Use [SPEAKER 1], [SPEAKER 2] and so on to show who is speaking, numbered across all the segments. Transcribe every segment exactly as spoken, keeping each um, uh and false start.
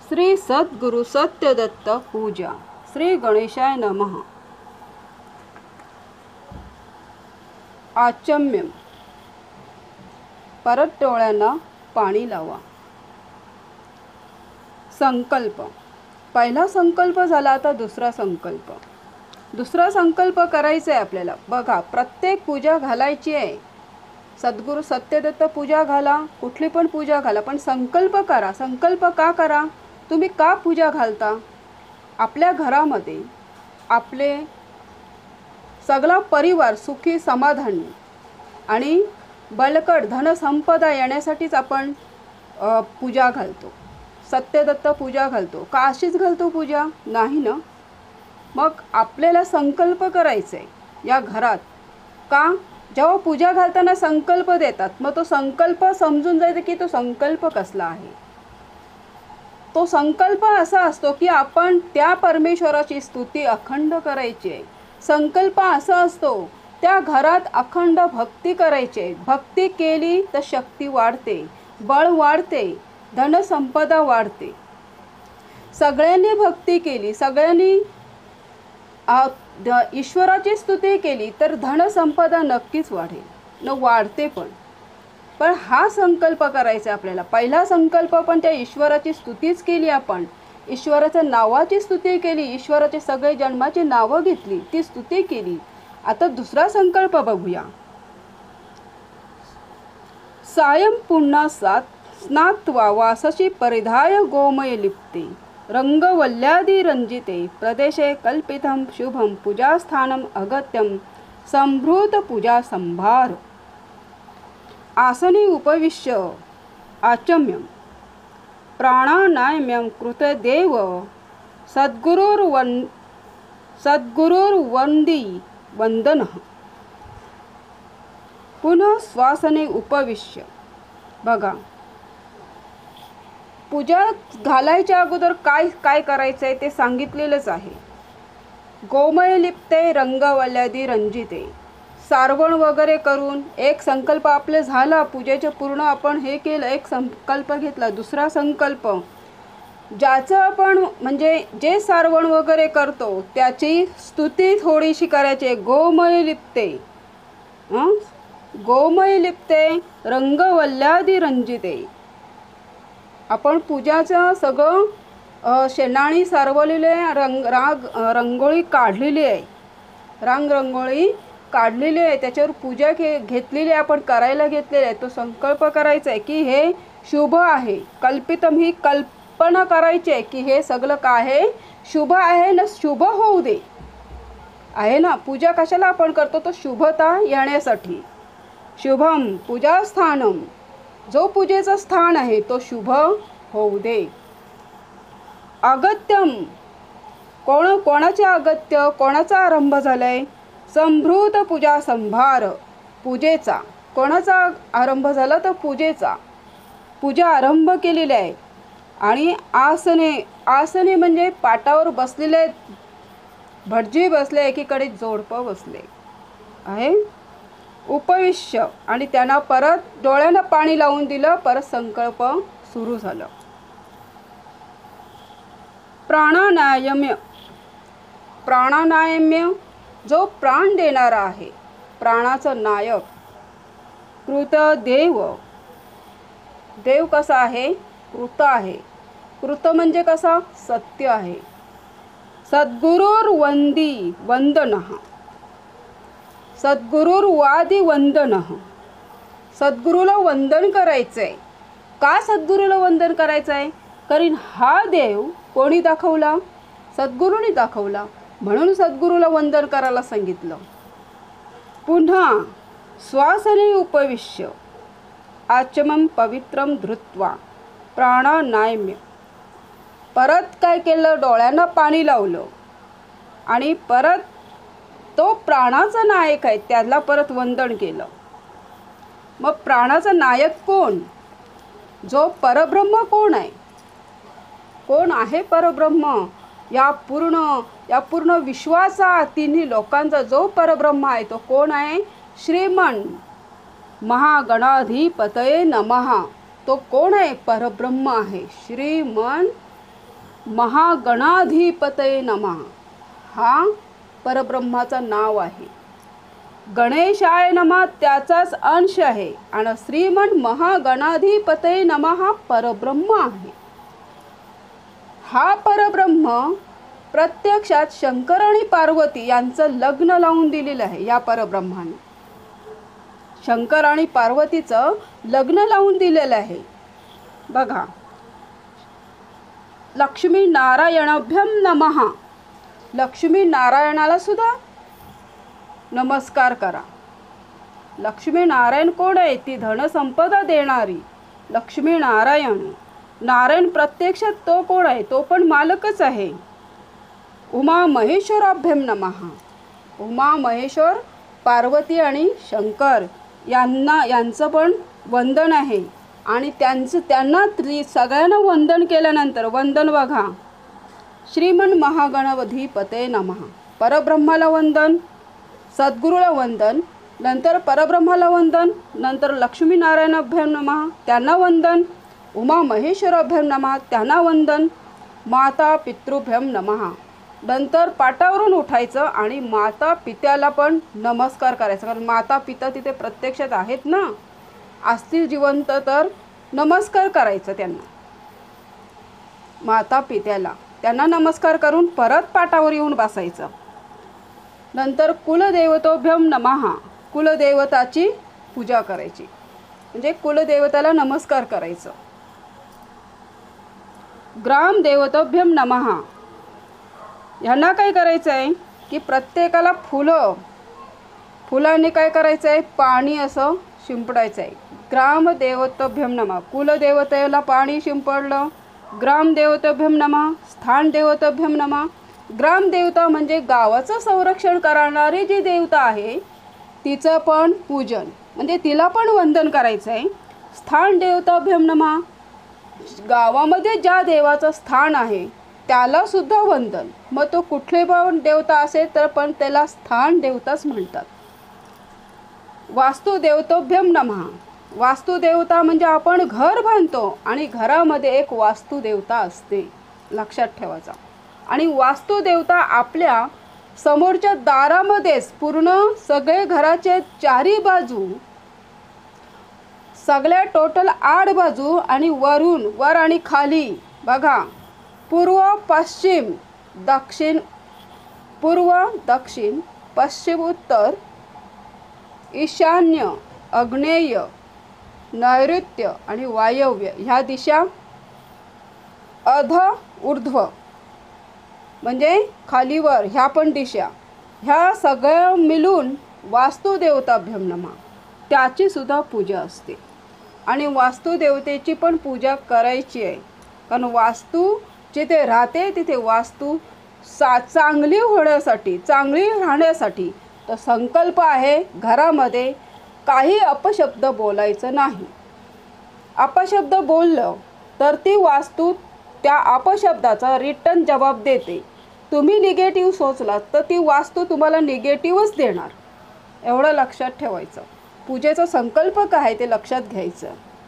[SPEAKER 1] श्री सद्गुरु सत्यदत्त पूजा. श्री गणेशाय नमः. आचम्यम. परत डोळ्यांना पाणी लावा. संकल्प. पहिला संकल्प झाला, आता दुसरा संकल्प. दुसरा संकल्प करायचा आहे आपल्याला. बघा, प्रत्येक पूजा घालायची आहे. सद्गुरु सत्यदत्त पूजा घाला, कुठली पण पूजा घाला, पण संकल्प करा. संकल्प का करा? तुम्ही का पूजा घालता? आपल्या घरामध्ये आपले सगळा परिवार सुखी समाधानी आणि बळकट धनसंपदा येण्यासाठीच आपण पूजा घालतो. सत्यदत्त पूजा घालतो. का अशीच घालतो पूजा? नाही ना. मग आपल्याला संकल्प करायचा आहे या घरात. का? जेव्हा पूजा घालताना संकल्प देतात, मग तो संकल्प समजून जायचं की तो संकल्प कसला आहे. तो संकल्प असा असतो की आपण त्या परमेश्वराची स्तुती अखंड करायची आहे. संकल्प असा असतो त्या घरात अखंड भक्ती करायची. भक्ती केली तर शक्ती वाढते, बळ वाढते, धनसंपदा वाढते. सगळ्यांनी भक्ती केली, सगळ्यांनी ईश्वराची स्तुती केली तर धनसंपदा नक्कीच वाढेल, न वाढते पण. पण हा संकल्प करायचा आपल्याला. पहिला संकल्प पण त्या ईश्वराची स्तुतीच केली, आपण ईश्वराच्या नावाची स्तुती केली, ईश्वराचे सगळे जन्माची नावं घेतली, ती स्तुती केली. आता दुसरा संकल्प बघूया. सायं पुन्हा सात स्नात्वा वासशी परिधाय गोमय लिप्ते रंगवल्ल्यादी रंजिते प्रदेशे कल्पितं शुभं पूजास्थानम अगत्यं संभृत पूजा संभार. आसने उपविश्य आचम्यं प्राणानायम्यं कृते देव सद्गुरुर्वन सद्गुरुर्वंदी वंदनः. पुन्हा श्वासने उपविश्य. बघा, पूजा घालायच्या अगोदर काय काय करायचं आहे ते सांगितलेलंच आहे. गोमय लिप्ते रंगवल्ल्यादी रंजिते. सारवण वगैरे करून एक संकल्प आपले झाला, पूजेचे पूर्ण आपण हे केलं, एक संकल्प घेतला. दुसरा संकल्प ज्याचं आपण म्हणजे जे सारवण वगैरे करतो त्याची स्तुती थोडीशी करायची. गोमय लिप्ते हं गोमय लिप्ते रंगवल्ल्यादी रंजिते. आपण पूजाचं सगळं शेणाने सारवलेले आहे, रंग राग रंगोळी काढलेली आहे, रांग रंगोळी काढलेली आहे, त्याच्यावर पूजा घे घेतलेली आहे, आपण करायला घेतलेले आहे. तो संकल्प करायचा आहे की हे शुभ आहे. कल्पितम ही कल्पना करायची आहे की हे सगळं काय आहे, शुभ आहे ना, शुभ होऊ दे आहे ना. पूजा कशाला आपण करतो? तो शुभता येण्यासाठी. शुभम पूजास्थानम. जो पूजेचं स्थान आहे तो शुभ होऊ दे. अगत्यम. कोण कोणाचे अगत्य, कोणाचा आरंभ झालाय? संभृत पूजा संभार. पूजेचा. कोणाचा आरंभ झाला? तर पूजेचा. पूजा आरंभ केलेली आहे. आणि आसने. आसने म्हणजे पाटावर बसलेले भटजी बसले, एकीकडे जोडपं बसले आहे. उपविश्य. आणि त्यांना परत डोळ्यांना पाणी लावून दिलं. परत संकल्प सुरू झालं. प्राणानायम्य. प्राणानायम्य जो प्राण देणारा आहे, प्राणाचं नायक. कृत देव. देव कसा आहे? कृत आहे. कृत म्हणजे कसा? सत्य आहे. सद्गुरुर्वंदी वंदनः. सद्गुरुर्वादी वंदनः. सद्गुरूला वंदन करायचंय. का सद्गुरूला वंदन करायचंय? कारण हा देव कोणी दाखवला? सद्गुरूंनी दाखवला, म्हणून सद्गुरूला वंदन करायला सांगितलं. पुन्हा श्वासने उपविश्य आचमं पवित्रं धृत्वा प्राणानायम्य. परत काय केलं? डोळ्यांना पाणी लावलं आणि परत तो प्राणाचा नायक आहे त्याला परत वंदन केलं. मग प्राणाचा नायक कोण? जो परब्रह्म कोण आहे? कोण आहे परब्रह्म? या पूर्ण या पूर्ण विश्वाचा, तिन्ही लोकांचा जो परब्रह्म आहे तो कोण आहे? श्रीमन महागणाधिपतये नमः. तो कोण आहे? परब्रह्म आहे. श्रीमन महागणाधिपतये नमः हा परब्रह्माचं नाव आहे. गणेशाय नमः त्याचाच अंश आहे आणि श्रीमन महागणाधिपतये नमः हा परब्रह्म आहे. हा परब्रह्म प्रत्यक्षात शंकर आणि पार्वती यांचं लग्न लावून दिलेलं आहे. या परब्रह्माने शंकर आणि पार्वतीचं लग्न लावून दिलेलं आहे. बघा, लक्ष्मी नारायणाभ्यम नमः. लक्ष्मी नारायणाला सुद्धा नमस्कार करा. लक्ष्मी नारायण कोण आहे? ती धनसंपदा देणारी लक्ष्मी नारायण. नारायण प्रत्यक्षात तो कोण आहे? तो पण मालकच आहे. उमा महेश्वराभ्यम नमः. उमा महेश्वर पार्वती आणि शंकर यांना यांचं पण वंदन आहे. आणि त्यांचं त्यांना त्रि सगळ्यांना वंदन केल्यानंतर वंदन बघा, श्रीमन महागणाधिपतये नमः. परब्रह्माला वंदन, सद्गुरूला वंदन, नंतर परब्रह्माला वंदन, नंतर लक्ष्मीनारायणाभ्यम नमः त्यांना वंदन, उमा महेश्वराभ्यम नमः त्यांना वंदन, माता पितृभ्यम नमः. नंतर पाटावरून उठायचं आणि माता पित्याला पण नमस्कार करायचा. कारण माता पिता तिथे प्रत्यक्षात आहेत ना, असतील जिवंत तर नमस्कार करायचं त्यांना. माता पित्याला त्यांना नमस्कार करून परत पाटावर येऊन बसायचं. नंतर कुलदेवतोभ्यम नमः. कुलदेवताची पूजा करायची म्हणजे कुलदेवताला नमस्कार करायचं. ग्रामदेवतोभ्यम नमः. ह्यांना काय करायचं आहे की प्रत्येकाला फुलं फुलांनी काय करायचं आहे, पाणी असं शिंपडायचं आहे. ग्रामदेवतोभ्यम नमः. कुलदेवतेला पाणी शिंपडलं. ग्रामदेवतोभ्यम नमः. स्थानदेवतोभ्यम नमः. ग्रामदेवता म्हणजे गावाचं संरक्षण करणारी जी देवता आहे तिचं पण पूजन म्हणजे तिला पण वंदन करायचं आहे. स्थानदेवताभ्यम नमः. गावामध्ये ज्या देवाचं स्थान आहे त्याला सुद्धा वंदन. मग तो कुठले पण देवता असेल तर पण त्याला स्थान देवताच म्हणतात. वास्तुदेवतोभ्यम नमः. वास्तुदेवता म्हणजे आपण घर बांधतो आणि घरामध्ये एक वास्तुदेवता असते, लक्षात ठेवायचा. आणि वास्तुदेवता आपल्या समोरच्या दारामध्येच पूर्ण सगळे घराचे चारी बाजू, सगळ्या टोटल आठ बाजू आणि वरून वर आणि खाली बघा, पूर्व पश्चिम दक्षिण, पूर्व दक्षिण पश्चिम उत्तर ईशान्य आग्नेय नैऋत्य आणि वायव्य ह्या दिशा, अध ऊर्ध्व म्हणजे खालीवर ह्या पण दिशा, ह्या सगळ्या मिळून वास्तुदेवताभ्यम नमः त्याची सुद्धा पूजा असते. आणि वास्तुदेवतेची पण पूजा करायची आहे. कारण वास्तू जिथे राहते तिथे वास्तू सा चांगली होण्यासाठी, चांगली राहण्यासाठी तो संकल्प आहे घरामध्ये काही अपशब्द बोलायचं नाही. अपशब्द बोललं तर ती वास्तू त्या अपशब्दाचा रिटर्न जबाब देते. तुम्ही निगेटिव्ह सोचलात तर ती वास्तू तुम्हाला निगेटिव्हच देणार. एवढं लक्षात ठेवायचं. पूजेचा संकल्प काय ते लक्षात घ्यायचं.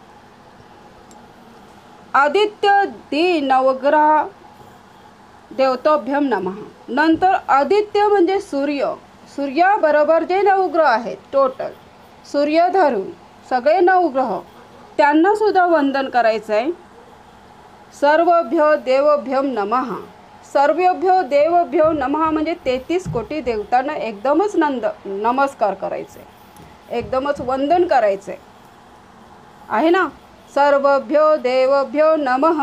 [SPEAKER 1] आदित्य दि नवग्रह देवतोभ्यम नमः. नंतर आदित्य म्हणजे सूर्य. सूर्याबरोबर जे नवग्रह आहेत टोटल सूर्य धरून सगळे नवग्रह त्यांना सुद्धा वंदन करायचं आहे. सर्वभ्यो देवभ्यम नमः. सर्वभ्यो देवभ्यो नमः म्हणजे तेहतीस कोटी देवतांना एकदमच नंद नमस्कार करायचे, एकदमच वंदन करायचे आहे ना. सर्वभ्यो देवभ्यो नमः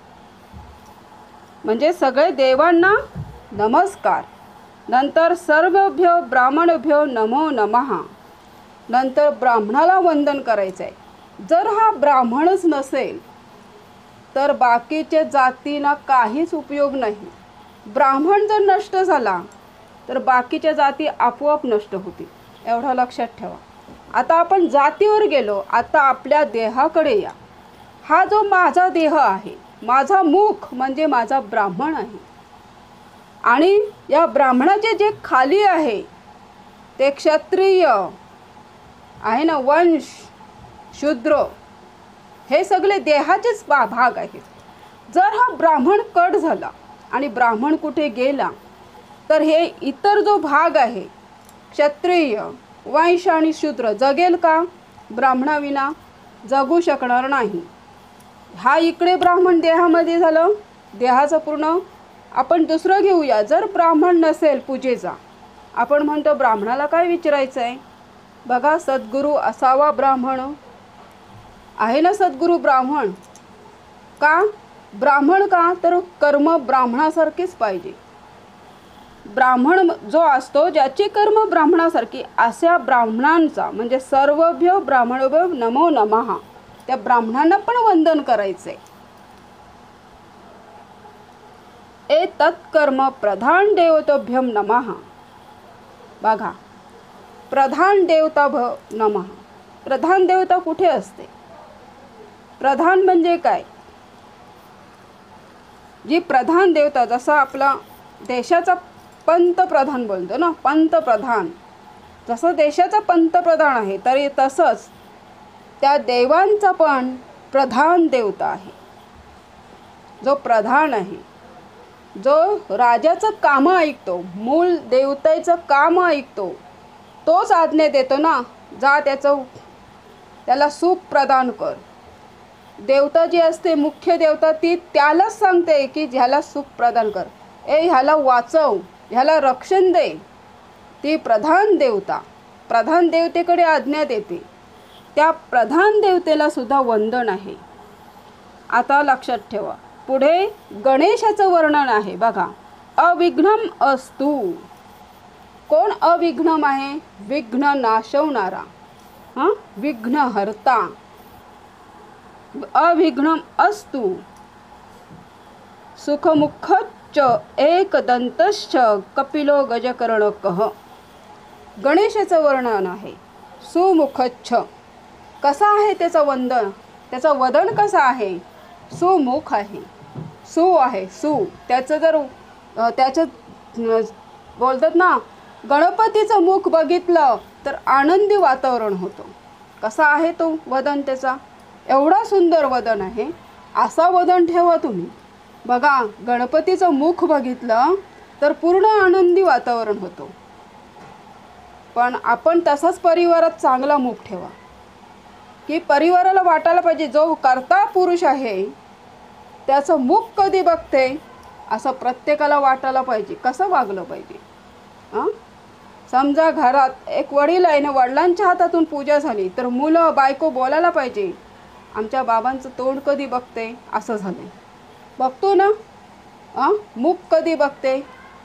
[SPEAKER 1] म्हणजे सगळे देवांना नमस्कार. नंतर सर्वभ्यो ब्राह्मणभ्यो नमो नमः. नंतर ब्राह्मणाला वंदन करायचं आहे. जर हा ब्राह्मणच नसेल तर बाकीच्या जातींना काहीच उपयोग नाही. ब्राह्मण जर नष्ट झाला तर बाकीच्या जाती आपोआप नष्ट होतील. एवढं लक्षात ठेवा. आता आपण जातीवर गेलो, आता आपल्या देहाकडे या. हा जो माझा देह आहे, माझा मुख म्हणजे माझा ब्राह्मण आहे. आणि या ब्राह्मणाचे जे खाली आहे ते क्षत्रिय आहे ना, वंश, शूद्र हे सगळे देहाचेच भाग आहेत. जर हा ब्राह्मण कट झाला आणि ब्राह्मण कुठे गेला तर हे इतर जो भाग आहे क्षत्रिय वैश्य आणि शूद्र जगेल का? ब्राह्मणाविना जगू शकणार नाही. हा इकडे ब्राह्मण देहामध्ये झालं, देहाचं पूर्ण. आपण दुसरं घेऊया, जर ब्राह्मण नसेल पूजेचा, आपण म्हणतो ब्राह्मणाला काय विचारायचं आहे. बघा, सद्गुरू असावा ब्राह्मण. आहे ना सद्गुरू ब्राह्मण. का ब्राह्मण? का तर कर्म ब्राह्मणासारखेच पाहिजे. ब्राह्मण जो असतो ज्याची कर्म ब्राह्मणासारखी, अशा ब्राह्मणांचा म्हणजे सर्वभ्यो ब्राह्मणोभ्यो नमो नमः, त्या ब्राह्मणांना पण वंदन करायचंय. ए तत्कर्म प्रधान देवताभ्यम नमः. बघा, प्रधान देवता भ नमः. प्रधान देवता कुठे असते? प्रधान म्हणजे काय? जी प्रधान देवता, जसा आपला देशाचा पंतप्रधान बोलतो ना, पंतप्रधान, जसं देशाचा पंतप्रधान आहे तरी तसंच त्या देवांचा पण प्रधान देवता आहे. जो प्रधान आहे, जो राजाचं कामं ऐकतो, मूळ देवतेचं काम ऐकतो, तोच आज्ञा देतो ना, जा त्याचं त्याला सुख प्रदान कर. देवता जी असते मुख्य देवता, ती त्यालाच सांगते की ह्याला सुख प्रदान कर, ए ह्याला वाचव, ह्याला रक्षण दे. ती प्रधान देवता प्रधान देवतेकडे आज्ञा देते. त्या प्रधान देवतेला सुद्धा वंदन आहे. आता लक्षात ठेवा, पुढे गणेशाचं वर्णन आहे. बघा, अविघ्नम अस्तु. कोण अविघ्नम आहे? विघ्न नाशवणारा, हां, विघ्नहर्ता. अविघ्नम अस्तु सुखमुखच्च एकदंतश्च कपिलो गजकर्णकः. गणेशाचं वर्णन आहे. सुमुखच्छ, कसा आहे त्याचं वंदन, त्याचं वदन कसं आहे? सुमुख आहे, सु आहे, सु. त्याचं जर त्याचं बोलतात ना, गणपतीचं मुख बघितलं तर आनंदी वातावरण होतं. कसा आहे तो वदन त्याचा? एवढा सुंदर वदन आहे. असा वदन ठेवा तुम्ही. बघा, गणपतीचं मुख बघितलं तर पूर्ण आनंदी वातावरण होतं. पण आपण तसाच परिवारात चांगला मुख ठेवा, की परिवाराला वाटायला पाहिजे जो कर्ता पुरुष आहे त्याचं मुख कधी बघते असं प्रत्येकाला वाटायला पाहिजे. कसं वागलं पाहिजे? हां, समजा घरात एक वडील आहे ना, वडिलांच्या हातातून पूजा झाली तर मुलं बायको बोलायला पाहिजे, आमच्या बाबांचं तोंड कधी बघते, असं झालं. बघतो ना, हां, मुख कधी बघते,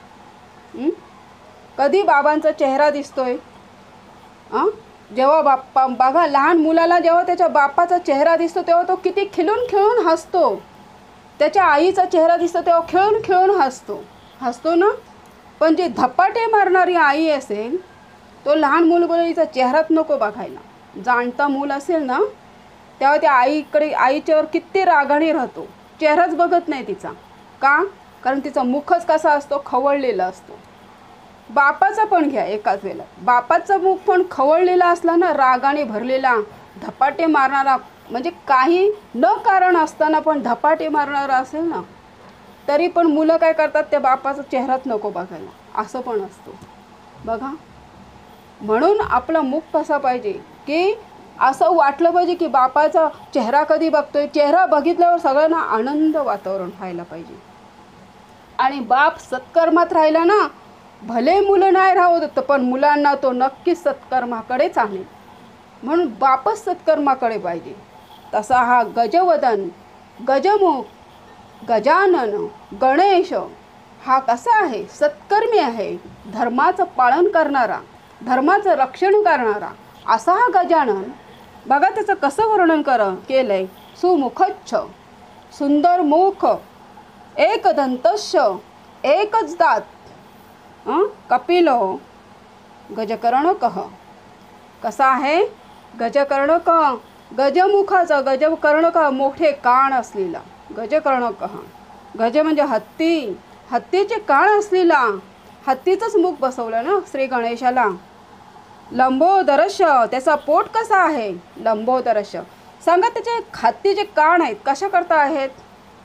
[SPEAKER 1] कधी बाबांचा चेहरा दिसतोय. हां, जेव्हा बाप्पा बघा, लहान मुलाला जेव्हा त्याच्या बापाचा चेहरा दिसतो तेव्हा तो किती खिलून खिळून हसतो. त्याच्या आईचा चेहरा दिसतो तेव्हा खेळून खेळून हसतो हसतो ना. पण जी धपाटे मारणारी आई असेल, तो लहान मुलगीचा चेहराच नको बघायला. जाणता मूल असेल ना, तेव्हा त्या आईकडे आईच्यावर किती रागाने राहतो, चेहराच बघत नाही तिचा. का? कारण तिचा मुखच कसा असतो, खवळलेला असतो. बापाचा पण घ्या एकाच वेळेला, बापाचा मुख पण खवळलेला असला ना, रागाने भरलेला, धपाटे मारणारा, म्हणजे काही न कारण असताना पण धपाटे मारणारा असेल ना, तरी पण मुलं काय करतात, त्या बापाचा चेहराच नको बघायला, असं पण असतो. बघा, म्हणून आपला मुख कसा पाहिजे की असं वाटलं पाहिजे की बापाचा चेहरा कधी बघतोय. चेहरा बघितल्यावर सगळ्यांना आनंद वातावरण व्हायला पाहिजे. आणि बाप सत्कर्मात राहिला ना, भले मुलं नाही राहत पण मुलांना तो नक्कीच सत्कर्माकडेच आणेल. म्हणून बापच सत्कर्माकडे पाहिजे. तसा हा गजवदन, गजमुख, गजानन, गणेश हा कसा आहे? सत्कर्मी आहे, धर्माचं पालन करणारा, धर्माचं रक्षण करणारा असा हा गजानन. बघा त्याचं कसं वर्णन कर केलंय. सुमुखच्छ, सुंदर मुख, एकदंतश्च, एकच दात, कपिलो गजकर्णकः. कसा आहे? गजकर्णक, गजमुखाचा, गजकर्णक मोठे कान असलेला, गजकर्णकः. गज म्हणजे हत्ती, हत्तीचे कान असलेला, हत्तीचंच मुख बसवलं ना श्री गणेशाला. लंबोदरश, त्याचा पोट कसा आहे? लंबोदरश. सांगा त्याचे हत्तीचे कान आहेत कशा करता आहेत?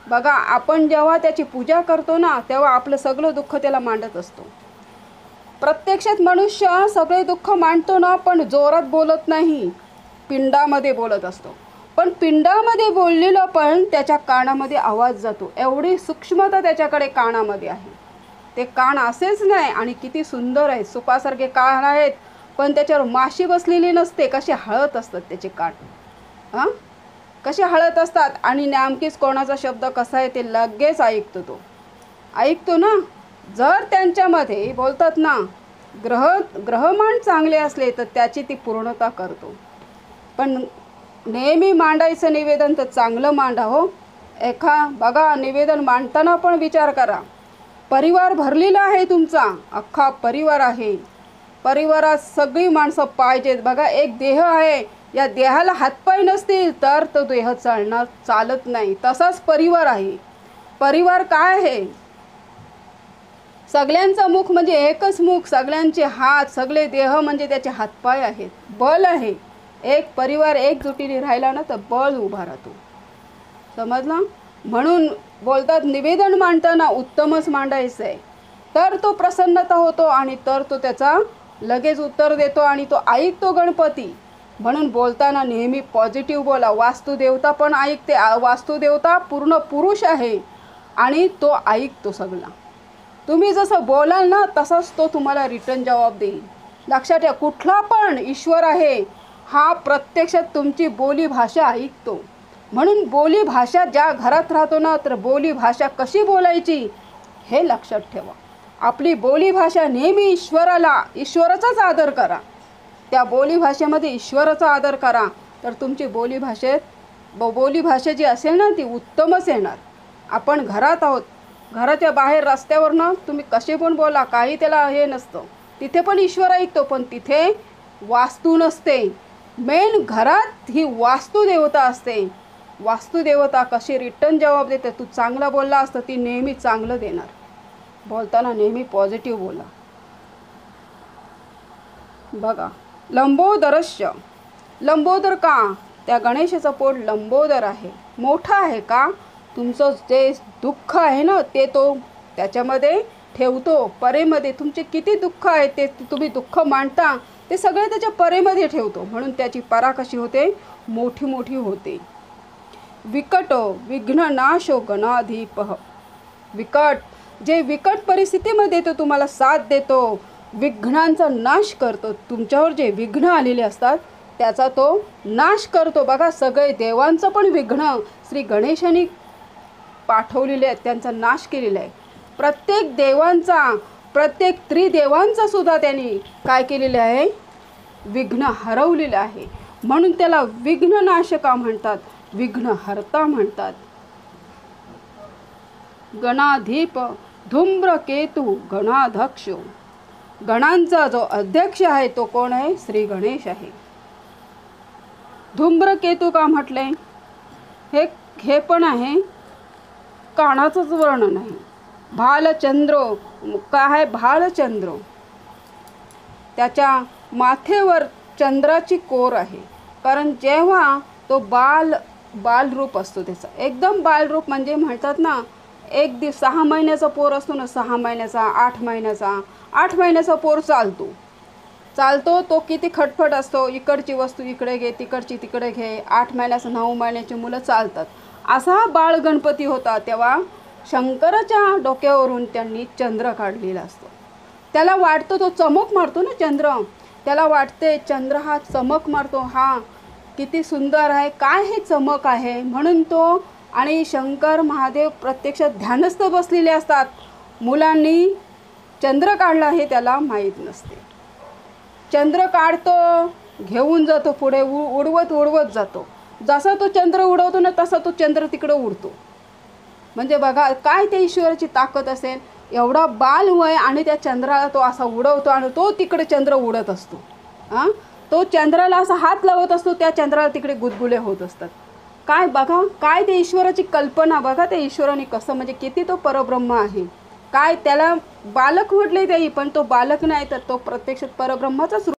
[SPEAKER 1] बघा, आपण जेव्हा त्याची पूजा करतो ना, तेव्हा आपलं सगळं दुःख त्याला मांडत असतो. प्रत्यक्षात मनुष्य सगळे दुःख मांडतो ना, पण जोरात बोलत नाही, पिंडामध्ये बोलत असतो. पण पिंडामध्ये बोललेलं पण त्याच्या कानामध्ये आवाज जातो. एवढी सूक्ष्मता त्याच्याकडे कानामध्ये आहे. ते कान असेच नाही, आणि किती सुंदर आहेत, सुपासारखे कान आहेत, पण त्याच्यावर माशी बसलेली नसते. कसे हळत असतात त्याचे कान, हां कसे हळत असतात. आणि नेमकीच कोणाचा शब्द कसा आहे ते लगेच ऐकतो. तो ऐकतो ना. जर त्यांच्यामध्ये बोलतात ना, ग्रह ग्रहमान चांगले असले तर त्याची ती पूर्णता करतो. पण नेहमी मांडायचं निवेदन तर चांगलं मांडा हो. एखा बघा, निवेदन मांडताना पण विचार करा, परिवार भरलेला आहे तुमचा, अख्खा परिवार आहे. परिवारात सगळी माणसं पाहिजेत. बघा, एक देह आहे, या देहाला हातपाय नसतील तर तो देह चालणार चालत नाही. तसाच परिवार आहे. परिवार काय आहे? सगळ्यांचं मुख म्हणजे एकच मुख, सगळ्यांचे हात, सगळे देह म्हणजे त्याचे हातपाय आहेत, बल आहे. एक परिवार एकजुटीने राहिला ना तर बळ उभा राहतो. समजलं? म्हणून बोलतात निवेदन मांडताना उत्तमच मांडायचं आहे, तर तो प्रसन्नता होतो आणि तर तो त्याचा लगेच उत्तर देतो आणि तो ऐकतो गणपती. म्हणून बोलताना नेहमी पॉझिटिव्ह बोला. वास्तुदेवता पण ऐकते. वास्तुदेवता पूर्ण पुरुष आहे आणि तो ऐकतो सगळा. तुम्ही जसं बोलाल ना तसाच तो तुम्हाला रिटर्न जबाब देईल. लक्षात ठेवा, कुठला पण ईश्वर आहे हा प्रत्यक्षात तुमची बोली भाषा ऐकतो. म्हणून बोली भाषा ज्या घरात राहतो ना, तर बोली भाषा कशी बोलायची हे लक्षात ठेवा. आपली बोली भाषा नेहमी ईश्वराला ईश्वराचाच आदर करा. त्या बोली भाषेमध्ये ईश्वराचा आदर करा, तर तुमची बोली भाषेत ब बोली भाषा जी असेल ना ती उत्तमच येणार. आपण घरात आहोत, घराच्या बाहेर रस्त्यावरनं तुम्ही कसे पण बोला, काही त्याला हे नसतं, तिथे पण ईश्वर ऐकतो. पण तिथे वास्तू नसते. मेन घरात ही वास्तुदेवता असते. वास्तुदेवता कशी रिटर्न जबाब देते, तू चांगला बोलला असतं ती नेहमी चांगलं देणार. बोलताना नेहमी पॉझिटिव्ह बोला. बघा, लंबोदरस्य, लंबोदर का? त्या गणेशाचं पोट लंबोदर आहे, मोठं आहे का? तुमचं जे दुःख आहे ना ते तो त्याच्यामध्ये ठेवतो. परेमध्ये तुमचे किती दुःख आहे ते तुम्ही दुःख मांडता ते सगळे त्याच्या परेमध्ये ठेवतो. म्हणून त्याची परा कशी होते? मोठी मोठी होते. विकटो विघ्ननाशो गणाधिपः. विकट, जे विकट परिस्थितीमध्ये तो तुम्हाला साथ देतो, विघ्नांचा नाश करतो. तुमच्यावर जे विघ्न आलेले असतात त्याचा तो नाश करतो. बघा, सगळे देवांचं पण विघ्न श्री गणेशाने पाठवलेले आहेत, त्यांचा नाश केलेला आहे. प्रत्येक देवांचा, प्रत्येक त्रिदेवांचा सुद्धा त्यांनी काय केलेलं आहे? विघ्न हरवलेलं आहे. म्हणून त्याला विघ्ननाशका म्हणतात, विघ्नहर्ता म्हणतात. गणाधिप धूम्रकेतु गणाध्यक्ष. गणांचा जो अध्यक्ष आहे तो कोण आहे? श्री गणेश आहे. धूम्रकेतू का म्हटले? हे हे पण आहे कानाचंच वर्णन आहे. भालचंद्र काय आहे? भालचंद्र, त्याच्या माथेवर चंद्राची कोर आहे. कारण जेव्हा तो बाल बालरूप असतो, त्याचा एकदम बालरूप म्हणजे म्हणतात ना, एक दिवस सहा महिन्याचा पोर असतो ना, सहा महिन्याचा, आठ महिन्याचा आठ महिन्याचा पोर चालतो चालतो तो किती खटपट असतो. इकडची वस्तू इकडे घे, तिकडची तिकडे घे. आठ महिन्याचं, नऊ महिन्याची मुलं चालतात. असा बाळ गणपती होता. तेव्हा शंकराच्या डोक्यावरून त्यांनी चंद्र काढलेला असतो. त्याला वाटतं तो चमक मारतो ना चंद्र, त्याला वाटते चंद्र हा चमक मारतो, हा किती सुंदर आहे, काय हे चमक आहे. म्हणून तो आणि शंकर महादेव प्रत्यक्षात ध्यानस्थ बसलेले असतात. मुलांनी चंद्र काढला हे त्याला माहीत नसते. चंद्र काढतो, घेऊन जातो पुढे, उ उडवत उडवत जातो. जसा तो चंद्र उडवतो ना तसा तो चंद्र तिकडे उडतो. म्हणजे बघा काय त्या ईश्वराची ताकद असेल. एवढा बाल वय आणि त्या चंद्राला तो असा उडवतो आणि तो तिकडे चंद्र उडत असतो. हां, तो चंद्राला असा हात लावत असतो, त्या चंद्राला तिकडे गुदगुले होत असतात. काय बघा, काय त्या ईश्वराची कल्पना बघा. त्या ईश्वराने कसं, म्हणजे किती तो परब्रह्म आहे. काय त्याला बालक म्हटले त्याही, पण तो बालक नाही तर तो प्रत्यक्षात परब्रह्माचाच